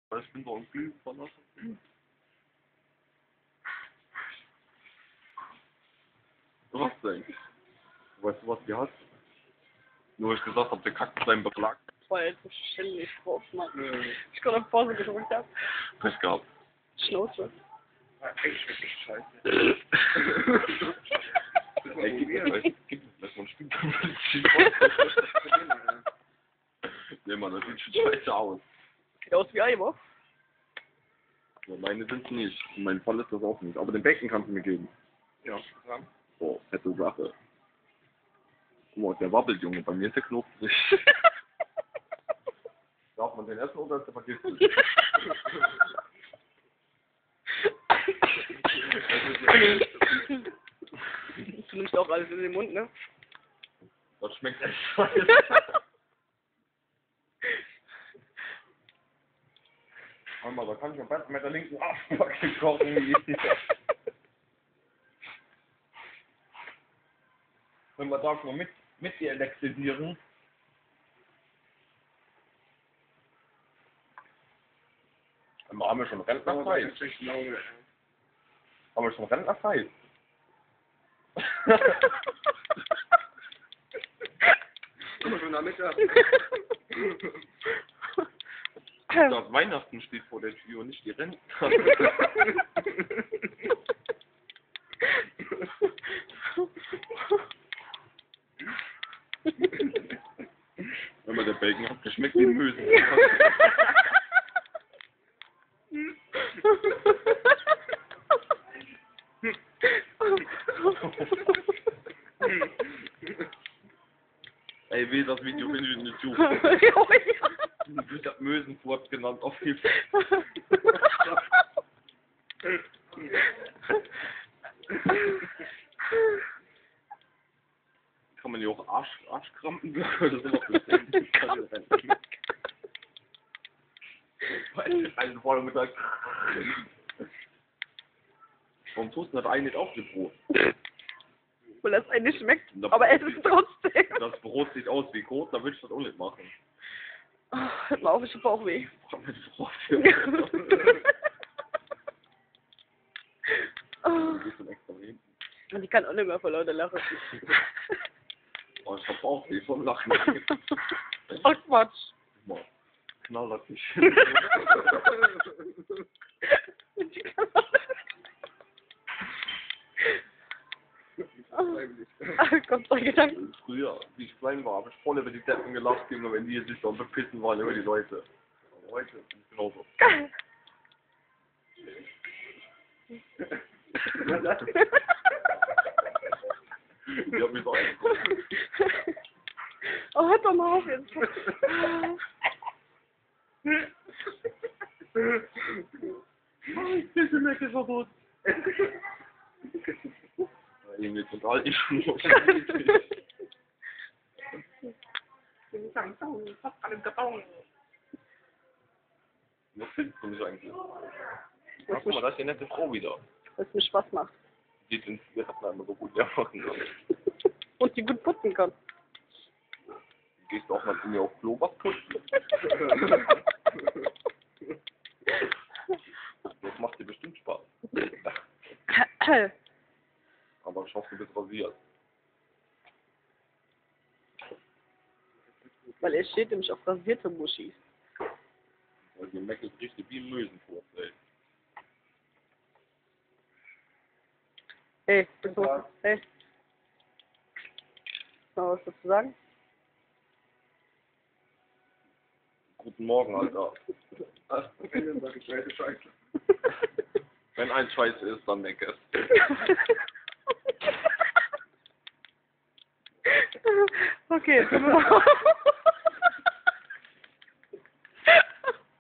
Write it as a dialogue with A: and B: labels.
A: Ich bin so ein Glüh verlassen. Was denn? Weißt du, was die hat? Nur weil ich gesagt habe, der kackt seinen Belag.
B: Das war jetzt so ständig drauf, Mann. Ich kann auf Pause gedrückt haben.
A: Pech gehabt.
B: Schnauze.
C: Echt scheiße.
A: Ey, gib es, lass mal ein Spiel. Nee, Mann, das sieht schon scheiße aus.
B: Sieht aus wie Eimer.
A: Ja, meine sind nicht. In meinem Fall ist das auch nicht. Aber den Becken kannst du mir geben.
C: Ja, dran.
A: Boah, fette Sache. Guck mal, der wabbelt, Junge. Bei mir ist der Knopf nicht. Darf man den essen oder ist der vergiftet?
B: Du nimmst auch alles in den Mund, ne?
A: Das schmeckt echt scheiße. Warte mal, da kann ich am besten mit der linken Arschbacke kochen. Wenn wir da schon mit dir elektrisieren. Haben wir schon Rentnerzeit? Haben wir schon Rentnerzeit?
C: Guck mal, schon da Mittag.
A: Das Weihnachten steht vor der Tür und nicht die Rente. Wenn man der Bacon hat, geschmeckt wie Mösen. Ey, weh, das Video bin ich in YouTube. Ich hab Mösenfurz genannt, auf jeden Fall. Kann man ja auch Arschkrampen sagen oder sowas bestellen. Ein voller Mittag. Warum tust du das eigentlich auf dem Brot?
B: Weil das eine schmeckt, aber es ist trotzdem.
A: Das Brot sieht aus wie Kot, da würde ich das auch nicht machen.
B: Hört mal auf, ich hab Bauchweh. Und ich kann auch nicht mehr vor lauter Lachen.
A: Oh, ich hab Bauchweh vom Lachen.
B: Ach Quatsch.
A: Knall das nicht.
B: Ach Gott sei Dank.
A: Früher, wie ich klein war, habe ich voll über die Deppen gelacht, Junge, wenn die sich dann bepissen waren über die Leute. Aber heute ist es genauso. Ich hab mich so angeguckt.
B: Oh, hört doch mal auf jetzt.
A: Kissenmecke-Verbot. Irgendwie total die Schnur. Was findest du mich eigentlich? Guck mal, das ist die nette Frau wieder.
B: Was mir Spaß macht.
A: Die den Zigaretten immer so gut machen kann.
B: Und die gut putzen kann.
A: Gehst du auch mal zu mir auf Klo was putzen? Das macht dir bestimmt Spaß. Aber ich hoffe, du bist rasiert.
B: Weil er steht nämlich auf rasierte Muschis.
A: Weil ihr meckelt richtig wie ein Mösenfurz, ey.
B: Hey, hey. Noch was dazu sagen?
A: Guten Morgen, Alter. Wenn ein Scheiße ist, dann meck es.
B: Okay, jetzt sind wir